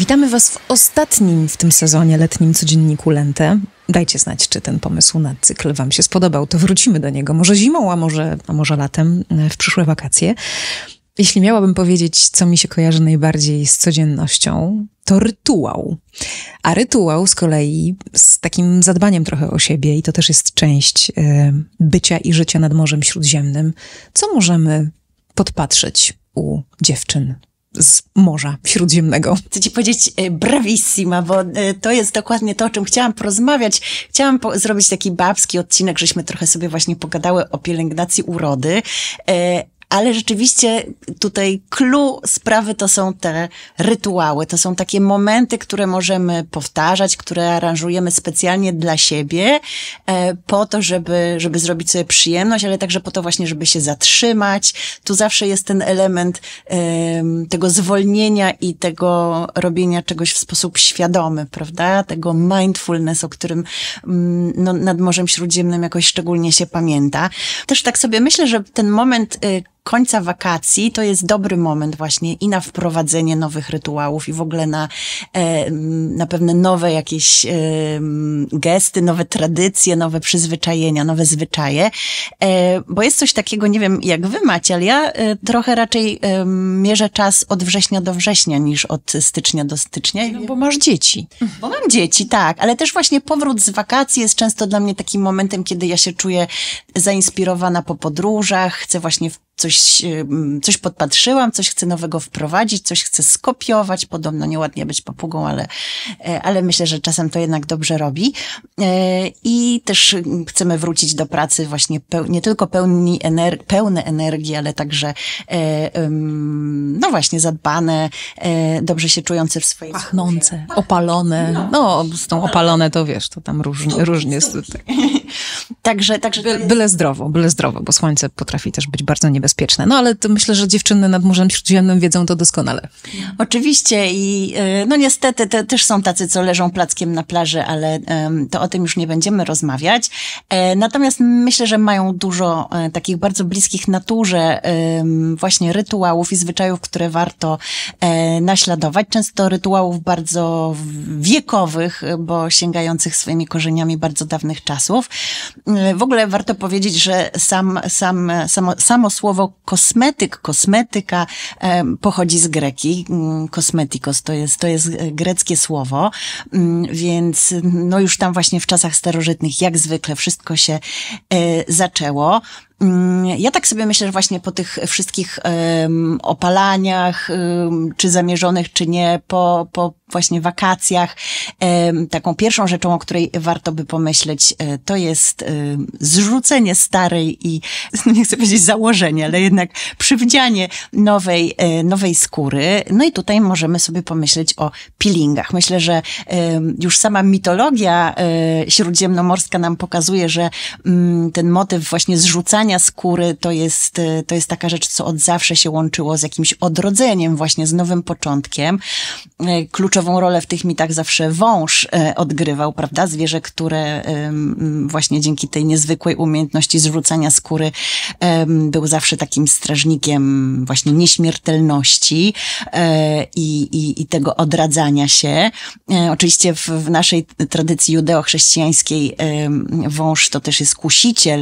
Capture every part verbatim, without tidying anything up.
Witamy Was w ostatnim w tym sezonie letnim codzienniku Lente. Dajcie znać, czy ten pomysł na cykl Wam się spodobał. To wrócimy do niego. Może zimą, a może, a może latem, w przyszłe wakacje. Jeśli miałabym powiedzieć, co mi się kojarzy najbardziej z codziennością, to rytuał. A rytuał z kolei z takim zadbaniem trochę o siebie, i to też jest część y, bycia i życia nad Morzem Śródziemnym. Co możemy podpatrzeć u dziewczyn z Morza Śródziemnego? Chcę ci powiedzieć bravissima, bo to jest dokładnie to, o czym chciałam porozmawiać. Chciałam po- zrobić taki babski odcinek, żeśmy trochę sobie właśnie pogadały o pielęgnacji urody. E- Ale rzeczywiście tutaj clue sprawy to są te rytuały, to są takie momenty, które możemy powtarzać, które aranżujemy specjalnie dla siebie, e, po to, żeby, żeby zrobić sobie przyjemność, ale także po to właśnie, żeby się zatrzymać. Tu zawsze jest ten element e, tego zwolnienia i tego robienia czegoś w sposób świadomy, prawda? Tego mindfulness, o którym mm, no, nad Morzem Śródziemnym jakoś szczególnie się pamięta. Też tak sobie myślę, że ten moment e, końca wakacji to jest dobry moment właśnie i na wprowadzenie nowych rytuałów i w ogóle na, e, na pewne nowe jakieś e, gesty, nowe tradycje, nowe przyzwyczajenia, nowe zwyczaje, e, bo jest coś takiego, nie wiem jak wy macie, ale ja e, trochę raczej e, mierzę czas od września do września niż od stycznia do stycznia. No, bo masz dzieci. Bo mam dzieci, tak, ale też właśnie powrót z wakacji jest często dla mnie takim momentem, kiedy ja się czuję zainspirowana po podróżach, chcę właśnie coś, coś podpatrzyłam, coś chcę nowego wprowadzić, coś chcę skopiować. Podobno nieładnie być papugą, ale, ale myślę, że czasem to jednak dobrze robi. I też chcemy wrócić do pracy właśnie peł- nie tylko pełni ener- pełne energii, ale także no właśnie zadbane, dobrze się czujące w swojej Pachnące, skórze. opalone. No. no, z tą opalone to wiesz, to tam różnie, różnie jest. Także, także By, byle zdrowo, byle zdrowo, bo słońce potrafi też być bardzo niebezpieczne. No ale to myślę, że dziewczyny nad Morzem Śródziemnym wiedzą to doskonale. Oczywiście i no niestety te, też są tacy, co leżą plackiem na plaży, ale um, to o tym już nie będziemy rozmawiać. E, natomiast myślę, że mają dużo e, takich bardzo bliskich naturze e, właśnie rytuałów i zwyczajów, które warto e, naśladować. Często rytuałów bardzo wiekowych, bo sięgających swoimi korzeniami bardzo dawnych czasów. E, w ogóle warto powiedzieć, że sam, sam, samo, samo słowo kosmetyk, kosmetyka e, pochodzi z greki. Kosmetikos to jest, to jest greckie słowo, więc no już tam właśnie w czasach starożytnych jak zwykle wszystko się e, zaczęło. Ja tak sobie myślę, że właśnie po tych wszystkich um, opalaniach, um, czy zamierzonych, czy nie, po, po właśnie wakacjach, um, taką pierwszą rzeczą, o której warto by pomyśleć, um, to jest um, zrzucenie starej i, nie chcę powiedzieć założenie, ale jednak przywdzianie nowej, um, nowej skóry. No i tutaj możemy sobie pomyśleć o peelingach. Myślę, że um, już sama mitologia um, śródziemnomorska nam pokazuje, że um, ten motyw właśnie zrzucania skóry to jest, to jest taka rzecz, co od zawsze się łączyło z jakimś odrodzeniem, właśnie z nowym początkiem. Kluczową rolę w tych mitach zawsze wąż odgrywał, prawda? Zwierzę, które właśnie dzięki tej niezwykłej umiejętności zrzucania skóry był zawsze takim strażnikiem właśnie nieśmiertelności i, i, i tego odradzania się. Oczywiście w, w naszej tradycji judeo-chrześcijańskiej wąż to też jest kusiciel,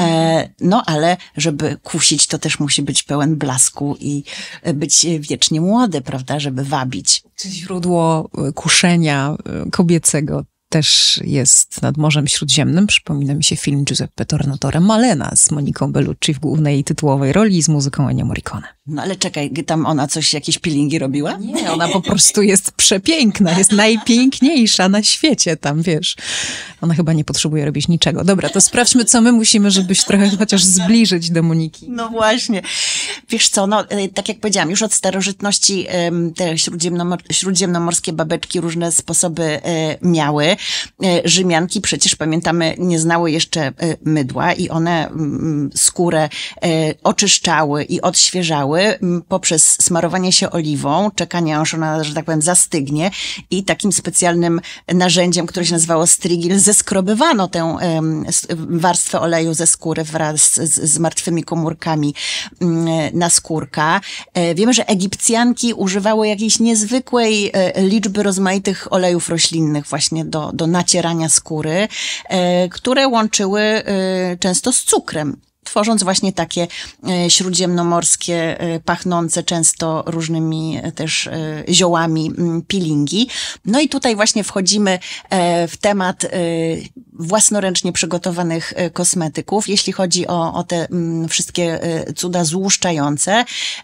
no ale żeby kusić, to też musi być pełen blasku i być wiecznie młody, prawda, żeby wabić. Czy źródło kuszenia kobiecego też jest nad Morzem Śródziemnym? Przypomina mi się film Giuseppe Tornatore Malena z Moniką Bellucci w głównej tytułowej roli i z muzyką Ennio Morricone. No ale czekaj, tam ona coś, jakieś peelingi robiła? Nie, ona po prostu jest przepiękna, jest najpiękniejsza na świecie tam, wiesz. Ona chyba nie potrzebuje robić niczego. Dobra, to sprawdźmy, co my musimy, żebyś trochę chociaż zbliżyć do Moniki. No właśnie. Wiesz co, no tak jak powiedziałam, już od starożytności te śródziemnomor- śródziemnomorskie babeczki różne sposoby miały. Rzymianki przecież, pamiętamy, nie znały jeszcze mydła i one skórę oczyszczały i odświeżały poprzez smarowanie się oliwą, czekanie aż ona, że tak powiem, zastygnie i takim specjalnym narzędziem, które się nazywało strigil, zeskrobywano tę warstwę oleju ze skóry wraz z, z martwymi komórkami naskórka. Wiemy, że Egipcjanki używały jakiejś niezwykłej liczby rozmaitych olejów roślinnych właśnie do, do nacierania skóry, które łączyły często z cukrem, tworząc właśnie takie śródziemnomorskie, pachnące często różnymi też ziołami peelingi. No i tutaj właśnie wchodzimy w temat własnoręcznie przygotowanych kosmetyków. Jeśli chodzi o, o te wszystkie cuda złuszczające,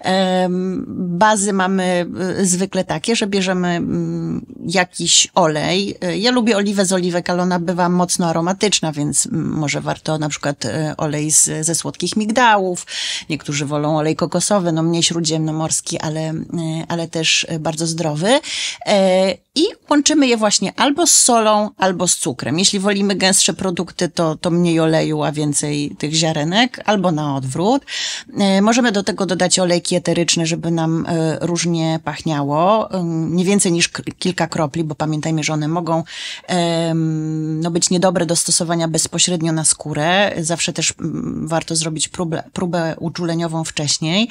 bazy mamy zwykle takie, że bierzemy jakiś olej. Ja lubię oliwę z oliwek, ale ona bywa mocno aromatyczna, więc może warto na przykład olej z, ze słodkich migdałów. Niektórzy wolą olej kokosowy, no mniej śródziemnomorski, ale, ale też bardzo zdrowy. I łączymy je właśnie albo z solą, albo z cukrem. Jeśli wolimy gęstsze produkty, to, to mniej oleju, a więcej tych ziarenek, albo na odwrót. Możemy do tego dodać olejki eteryczne, żeby nam różnie pachniało. Nie więcej niż kilka kropli, bo pamiętajmy, że one mogą no, być niedobre do stosowania bezpośrednio na skórę. Zawsze też warto zrobić próbę, próbę uczuleniową wcześniej.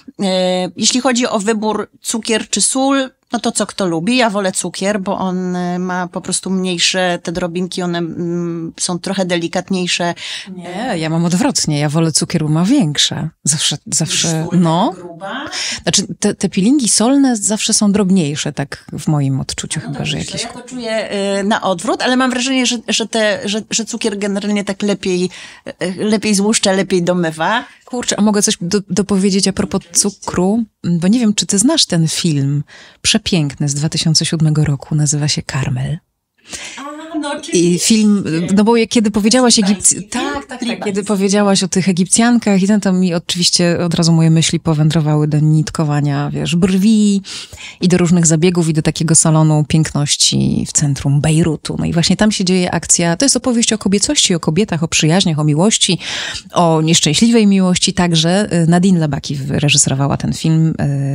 Jeśli chodzi o wybór cukier czy sól, no to co kto lubi. Ja wolę cukier, bo on ma po prostu mniejsze, te drobinki, one mm, są trochę delikatniejsze. Nie, ja mam odwrotnie. Ja wolę cukier, bo ma większe. Zawsze, zawsze, no. Gruba. Znaczy, te, te peelingi solne zawsze są drobniejsze, tak w moim odczuciu, no chyba, że myślę, jakieś... Ja to czuję y, na odwrót, ale mam wrażenie, że, że, te, że, że cukier generalnie tak lepiej, y, lepiej złuszcza, lepiej domywa. Kurczę, a mogę coś do, dopowiedzieć a propos cukru? Bo nie wiem, czy ty znasz ten film przepiękny z dwa tysiące siódmego roku, nazywa się Karmel. A, no I film, no bo kiedy powiedziałaś Egipcj... Tak, tak, tak. Kiedy powiedziałaś o tych Egipcjankach i ten, to mi oczywiście od razu moje myśli powędrowały do nitkowania, wiesz, brwi i do różnych zabiegów i do takiego salonu piękności w centrum Bejrutu. No i właśnie tam się dzieje akcja, to jest opowieść o kobiecości, o kobietach, o przyjaźniach, o miłości, o nieszczęśliwej miłości. Także Nadine Labaki wyreżyserowała ten film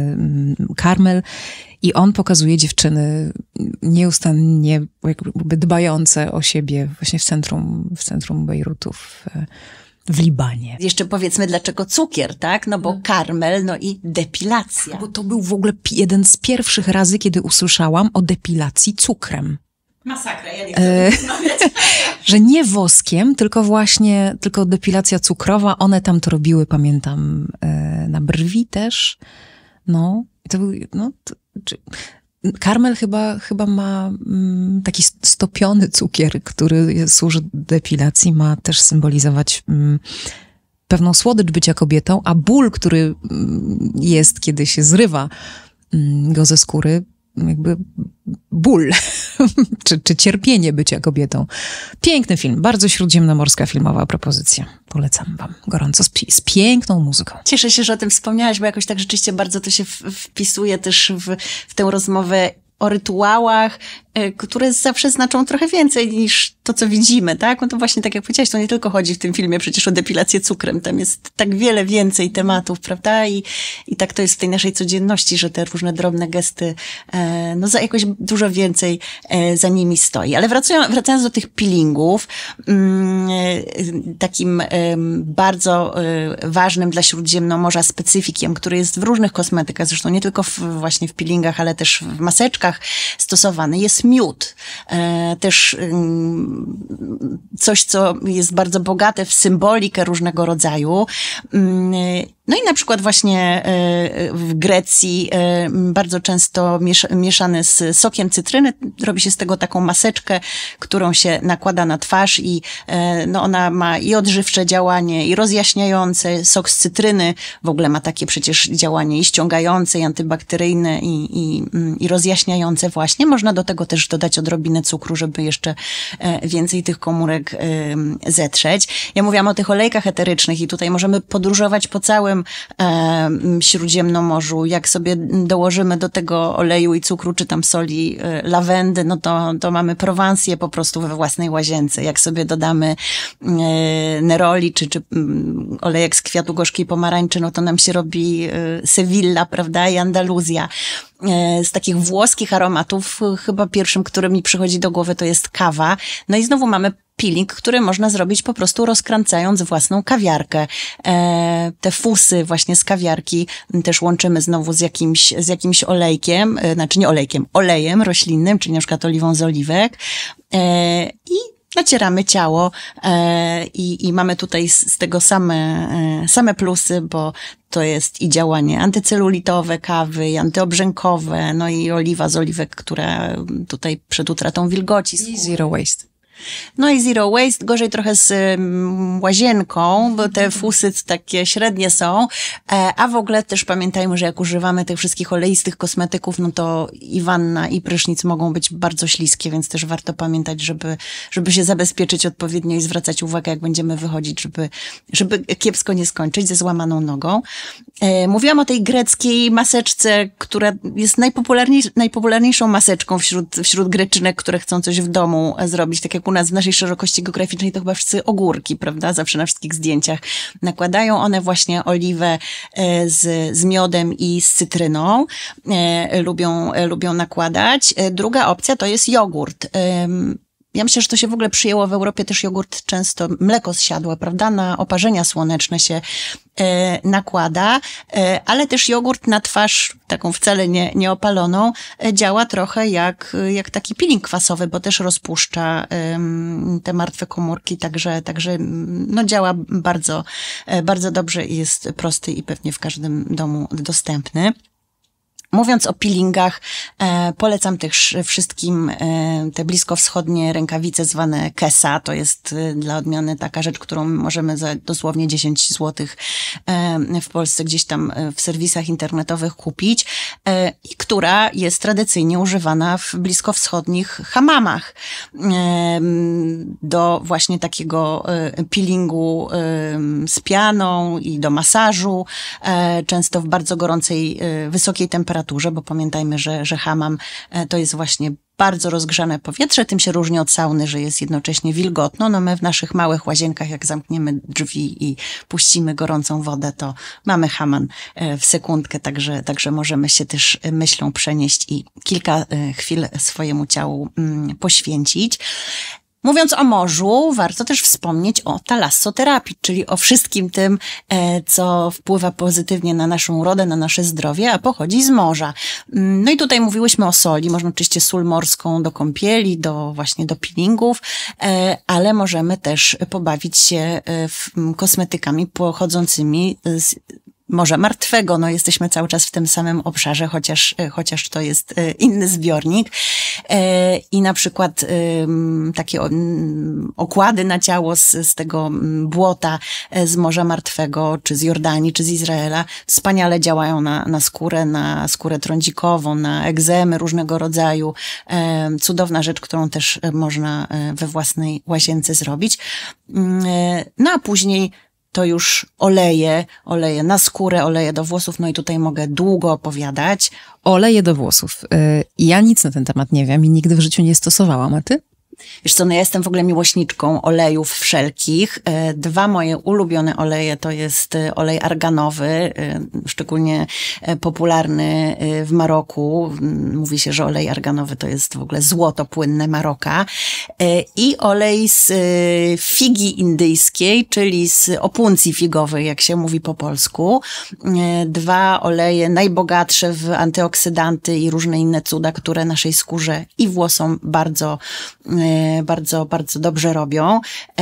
Karmel. I on pokazuje dziewczyny nieustannie jakby dbające o siebie właśnie w centrum, w centrum Bejrutu, w, w Libanie. Jeszcze powiedzmy, dlaczego cukier, tak? No bo hmm. karmel, no i depilacja. Bo to był w ogóle jeden z pierwszych razy, kiedy usłyszałam o depilacji cukrem. Masakra, ja nie chcę rozmawiać. Że nie woskiem, tylko właśnie, tylko depilacja cukrowa. One tam to robiły, pamiętam, na brwi też. No, i to był, no... To, Czy, karmel chyba, chyba ma mm, taki stopiony cukier, który służy depilacji, ma też symbolizować mm, pewną słodycz bycia kobietą, a ból, który mm, jest, kiedy się zrywa mm, go ze skóry, jakby ból, czy, czy cierpienie bycia kobietą. Piękny film, bardzo śródziemnomorska filmowa propozycja. Polecam wam gorąco, z, z piękną muzyką. Cieszę się, że o tym wspomniałaś, bo jakoś tak rzeczywiście bardzo to się w, wpisuje też w, w tę rozmowę o rytuałach, które zawsze znaczą trochę więcej niż to, co widzimy, tak? No to właśnie tak jak powiedziałaś, to nie tylko chodzi w tym filmie przecież o depilację cukrem, tam jest tak wiele więcej tematów, prawda? I, i tak to jest w tej naszej codzienności, że te różne drobne gesty, e, no za jakoś dużo więcej e, za nimi stoi. Ale wracając, wracając do tych peelingów, mm, takim e, bardzo e, ważnym dla Śródziemnomorza specyfikiem, który jest w różnych kosmetykach, zresztą nie tylko w, właśnie w peelingach, ale też w maseczkach stosowany, jest miód. E, też e, coś, co jest bardzo bogate w symbolikę różnego rodzaju. No i na przykład właśnie w Grecji bardzo często mieszany z sokiem cytryny, robi się z tego taką maseczkę, którą się nakłada na twarz i no ona ma i odżywcze działanie, i rozjaśniające. Sok z cytryny w ogóle ma takie przecież działanie i ściągające, i antybakteryjne, i, i, i rozjaśniające właśnie. Można do tego też dodać odrobinę cukru, żeby jeszcze więcej tych komórek zetrzeć. Ja mówiłam o tych olejkach eterycznych i tutaj możemy podróżować po całym całym e, Śródziemnomorzu. Jak sobie dołożymy do tego oleju i cukru, czy tam soli e, lawendy, no to, to mamy Prowansję po prostu we własnej łazience. Jak sobie dodamy e, neroli, czy, czy um, olejek z kwiatu gorzkiej pomarańczy, no to nam się robi e, Sewilla, prawda, i Andaluzja. Z takich włoskich aromatów chyba pierwszym, który mi przychodzi do głowy, to jest kawa. No i znowu mamy peeling, który można zrobić po prostu rozkręcając własną kawiarkę. E, te fusy właśnie z kawiarki też łączymy znowu z jakimś, z jakimś olejkiem, e, znaczy nie olejkiem, olejem roślinnym, czyli na przykład oliwą z oliwek. E, I nacieramy ciało e, i, i mamy tutaj z, z tego same, e, same plusy, bo to jest i działanie antycelulitowe kawy, i antyobrzękowe, no i oliwa z oliwek, która tutaj przed utratą wilgoci. I zero waste. No i zero waste, gorzej trochę z um, łazienką, bo te fusy takie średnie są, e, a w ogóle też pamiętajmy, że jak używamy tych wszystkich oleistych kosmetyków, no to i wanna, i prysznic mogą być bardzo śliskie, więc też warto pamiętać, żeby, żeby się zabezpieczyć odpowiednio i zwracać uwagę, jak będziemy wychodzić, żeby, żeby kiepsko nie skończyć ze złamaną nogą. E, mówiłam o tej greckiej maseczce, która jest najpopularniejszą, najpopularniejszą maseczką wśród, wśród Greczynek, które chcą coś w domu zrobić, tak jak u nas w naszej szerokości geograficznej to chyba wszyscy ogórki, prawda? Zawsze na wszystkich zdjęciach nakładają one właśnie oliwę z, z miodem i z cytryną. E, lubią, e, lubią nakładać. E, druga opcja to jest jogurt. E, Ja myślę, że to się w ogóle przyjęło w Europie też jogurt często, mleko z siadła, prawda, na oparzenia słoneczne się e, nakłada, e, ale też jogurt na twarz, taką wcale nie, nieopaloną, e, działa trochę jak, jak taki peeling kwasowy, bo też rozpuszcza e, te martwe komórki, także, także no działa bardzo, e, bardzo dobrze i jest prosty i pewnie w każdym domu dostępny. Mówiąc o peelingach, e, polecam też wszystkim e, te bliskowschodnie rękawice zwane kesa. To jest e, dla odmiany taka rzecz, którą możemy za dosłownie dziesięć złotych e, w Polsce gdzieś tam w serwisach internetowych kupić e, i która jest tradycyjnie używana w bliskowschodnich hammamach e, do właśnie takiego e, peelingu e, z pianą i do masażu, e, często w bardzo gorącej, e, wysokiej temperaturze, bo pamiętajmy, że, że hammam to jest właśnie bardzo rozgrzane powietrze, tym się różni od sauny, że jest jednocześnie wilgotno. No my w naszych małych łazienkach, jak zamkniemy drzwi i puścimy gorącą wodę, to mamy hammam w sekundkę, także, także możemy się też myślą przenieść i kilka chwil swojemu ciału poświęcić. Mówiąc o morzu, warto też wspomnieć o talassoterapii, czyli o wszystkim tym, co wpływa pozytywnie na naszą urodę, na nasze zdrowie, a pochodzi z morza. No i tutaj mówiłyśmy o soli. Można oczywiście sól morską do kąpieli, do właśnie do peelingów, ale możemy też pobawić się kosmetykami pochodzącymi z Morza Martwego. No jesteśmy cały czas w tym samym obszarze, chociaż, chociaż to jest inny zbiornik. I na przykład takie okłady na ciało z, z tego błota z Morza Martwego, czy z Jordanii, czy z Izraela wspaniale działają na, na skórę, na skórę trądzikową, na egzemy różnego rodzaju. Cudowna rzecz, którą też można we własnej łazience zrobić. No a później to już oleje, oleje na skórę, oleje do włosów, no i tutaj mogę długo opowiadać. Oleje do włosów. Ja nic na ten temat nie wiem i nigdy w życiu nie stosowałam, a ty? Wiesz co, no ja jestem w ogóle miłośniczką olejów wszelkich. Dwa moje ulubione oleje to jest olej arganowy, szczególnie popularny w Maroku. Mówi się, że olej arganowy to jest w ogóle złoto płynne Maroka. I olej z figi indyjskiej, czyli z opuncji figowej, jak się mówi po polsku. Dwa oleje najbogatsze w antyoksydanty i różne inne cuda, które naszej skórze i włosom bardzo bardzo, bardzo dobrze robią.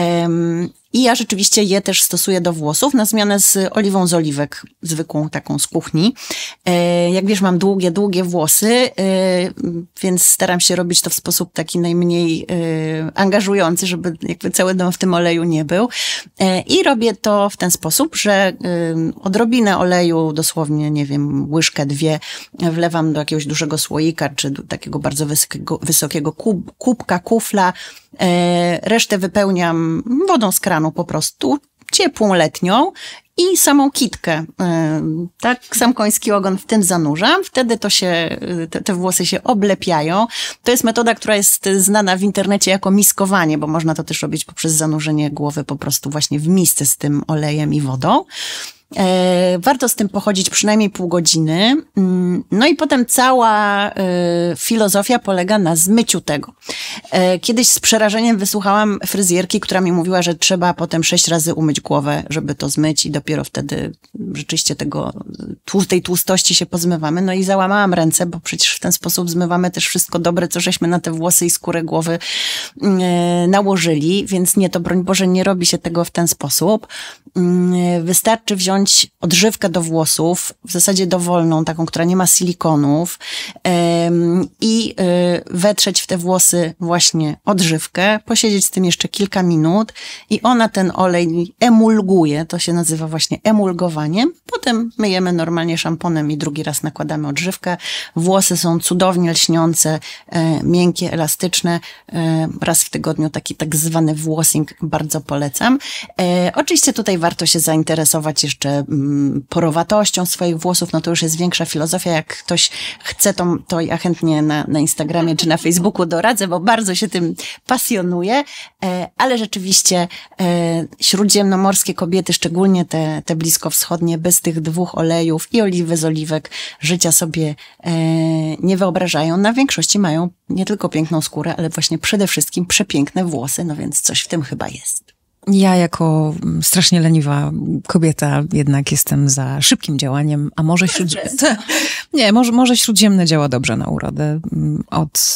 I ja rzeczywiście je też stosuję do włosów na zmianę z oliwą z oliwek, zwykłą taką z kuchni. Jak wiesz, mam długie, długie włosy, więc staram się robić to w sposób taki najmniej angażujący, żeby jakby cały dom w tym oleju nie był. I robię to w ten sposób, że odrobinę oleju, dosłownie, nie wiem, łyżkę, dwie, wlewam do jakiegoś dużego słoika, czy do takiego bardzo wysokiego, wysokiego kub, kubka, kufla. Resztę wypełniam wodą z kranu po prostu, ciepłą letnią i samą kitkę. Tak, sam koński ogon w tym zanurzam, wtedy to się, te, te włosy się oblepiają. To jest metoda, która jest znana w internecie jako miskowanie, bo można to też robić poprzez zanurzenie głowy po prostu właśnie w misce z tym olejem i wodą. E, warto z tym pochodzić przynajmniej pół godziny. No i potem cała e, filozofia polega na zmyciu tego. E, kiedyś z przerażeniem wysłuchałam fryzjerki, która mi mówiła, że trzeba potem sześć razy umyć głowę, żeby to zmyć i dopiero wtedy rzeczywiście tego, tej tłustości się pozmywamy. No i załamałam ręce, bo przecież w ten sposób zmywamy też wszystko dobre, co żeśmy na te włosy i skórę głowy e, nałożyli, więc nie, to broń Boże, nie robi się tego w ten sposób. E, wystarczy wziąć odżywkę do włosów, w zasadzie dowolną, taką, która nie ma silikonów ym, i y, wetrzeć w te włosy właśnie odżywkę, posiedzieć z tym jeszcze kilka minut i ona ten olej emulguje, to się nazywa właśnie emulgowaniem. Potem myjemy normalnie szamponem i drugi raz nakładamy odżywkę. Włosy są cudownie lśniące, y, miękkie, elastyczne. Y, raz w tygodniu taki tak zwany włosing bardzo polecam. Y, oczywiście tutaj warto się zainteresować jeszcze porowatością swoich włosów, no to już jest większa filozofia. Jak ktoś chce, to, to ja chętnie na, na Instagramie czy na Facebooku doradzę, bo bardzo się tym pasjonuję, ale rzeczywiście śródziemnomorskie kobiety, szczególnie te, te bliskowschodnie, bez tych dwóch olejów i oliwy z oliwek życia sobie nie wyobrażają. Na większości mają nie tylko piękną skórę, ale właśnie przede wszystkim przepiękne włosy, no więc coś w tym chyba jest. Ja jako strasznie leniwa kobieta jednak jestem za szybkim działaniem, a może śródziemne... Nie, może, może śródziemne działa dobrze na urodę. Od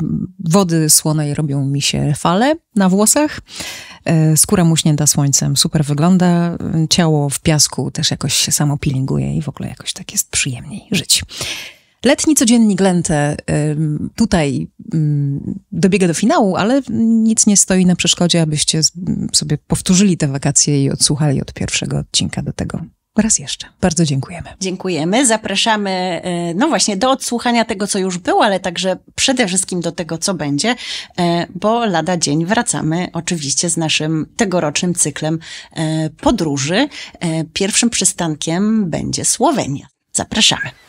wody słonej robią mi się fale na włosach. Skóra muśnięta słońcem super wygląda. Ciało w piasku też jakoś się samo pilinguje i w ogóle jakoś tak jest przyjemniej żyć. Letni codziennik Lente tutaj dobiega do finału, ale nic nie stoi na przeszkodzie, abyście sobie powtórzyli te wakacje i odsłuchali od pierwszego odcinka do tego raz jeszcze. Bardzo dziękujemy. Dziękujemy. Zapraszamy, no właśnie, do odsłuchania tego, co już było, ale także przede wszystkim do tego, co będzie, bo lada dzień wracamy oczywiście z naszym tegorocznym cyklem podróży. Pierwszym przystankiem będzie Słowenia. Zapraszamy.